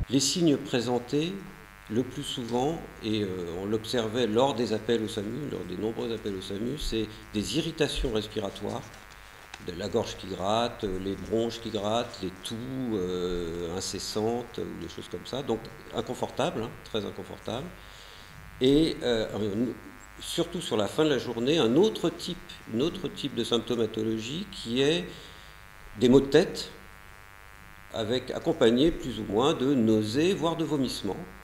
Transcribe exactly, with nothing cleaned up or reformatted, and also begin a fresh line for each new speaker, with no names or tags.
Les signes présentés le plus souvent, et euh, on l'observait lors des appels au SAMU, lors des nombreux appels au SAMU, c'est des irritations respiratoires, de la gorge qui gratte, les bronches qui grattent, les toux euh, incessantes, ou des choses comme ça. Donc inconfortable, hein, très inconfortable. Et euh, surtout sur la fin de la journée, un autre type, une autre type de symptomatologie qui est des maux de tête, avec accompagné plus ou moins de nausées, voire de vomissements.